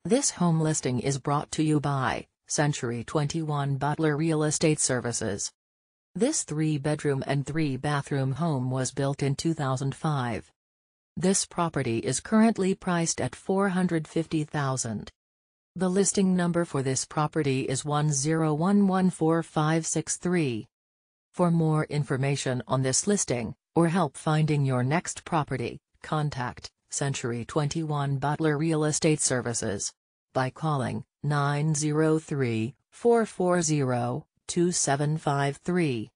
This home listing is brought to you by Century 21 Butler Real Estate Services. This 3-bedroom and 3-bathroom home was built in 2005. This property is currently priced at $450,000. The listing number for this property is 101145663. For more information on this listing, or help finding your next property, contact Century 21 Butler Real Estate Services by calling 903-440-2753.